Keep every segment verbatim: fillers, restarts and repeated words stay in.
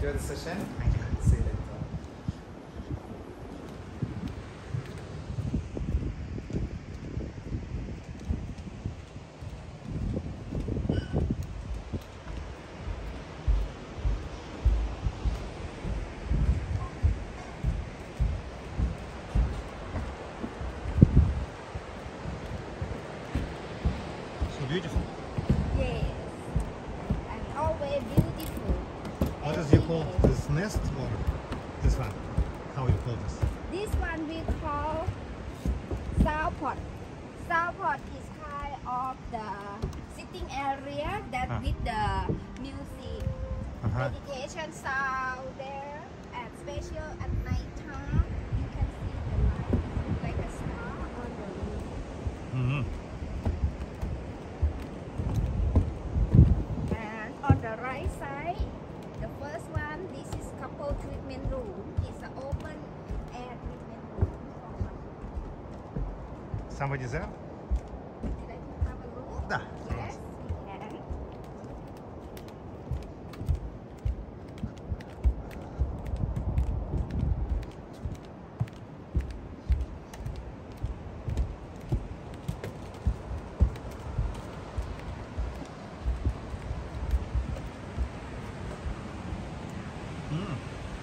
enjoy the session. See you later. Beautiful. Yes, and always beautiful. What does you call this nest or this one? How you call this? This one we call sound pot. Sound pot is kind of the sitting area that Huh. with the music, Uh-huh. meditation sound there, and special at night time you can see the light like a star on the roof. Mm-hmm. On the right side, the first one, this is couple treatment room. It's an open air treatment room. Somebody's there? Would you like to have a look? Да. Yes, we can. Mm.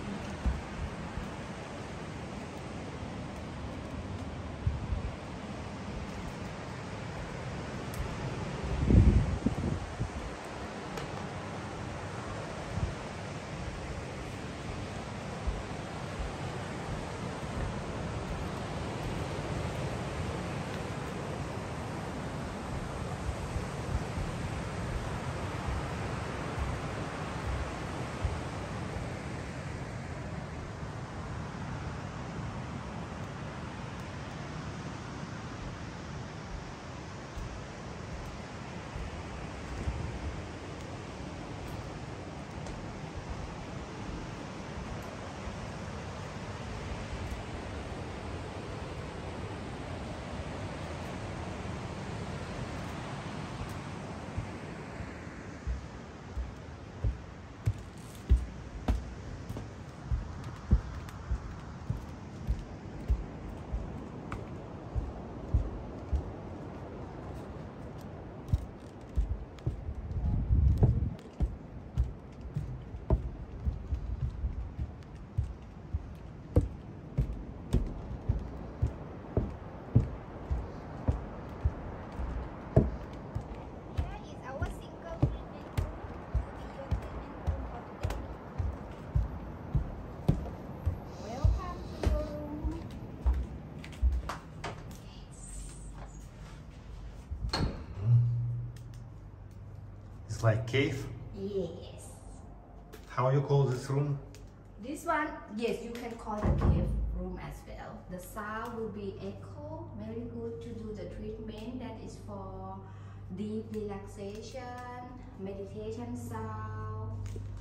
Here is our single treatment room. This will be your treatment room for today. Welcome to your room. It's like cave. Yes. How you call this room? This one, yes, you can call it a cave room as well. The sound will be echo, very good to do the treatment. That is for deep relaxation, meditation sound,